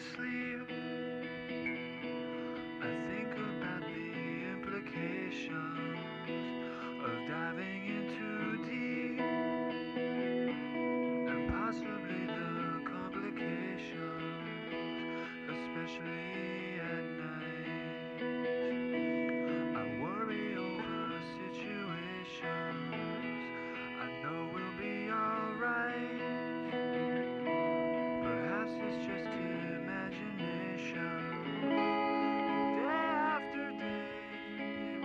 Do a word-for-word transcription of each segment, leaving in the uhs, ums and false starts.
sleep, I think about the implications of diving in too deep, and possibly the complications, especially at night. I worry over situations I know will be alright. Perhaps it's just imagination. Day after day it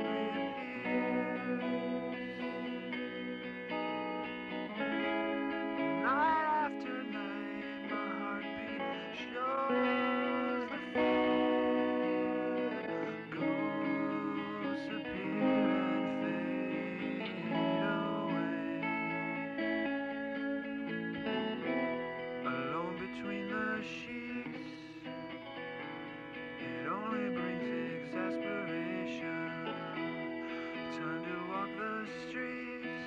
reappears. Night after night my heartbeat shows the fear. Ghosts appear and fade away. Alone between the sheets, it only brings exasperation. Time to walk the streets,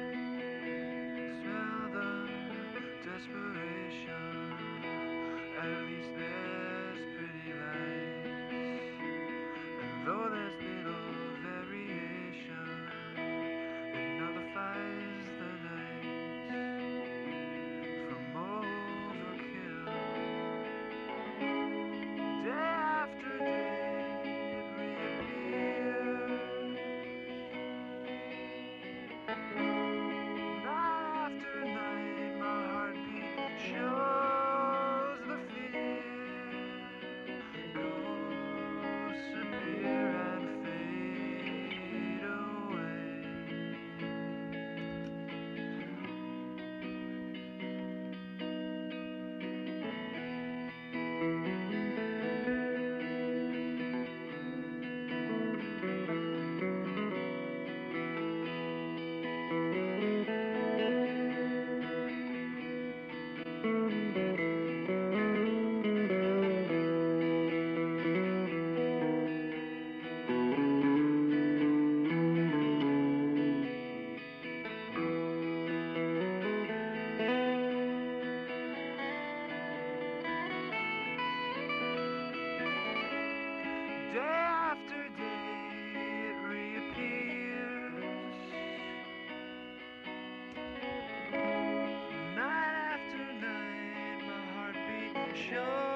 smell the desperation. At least there's pretty lights, and though there's little variation, it nullifies the nights from overkill. Day after day it reappears. Night after night my heartbeat shows the fear. Ghosts appear and fade away. Day after day it reappears. Night after night my heartbeat shows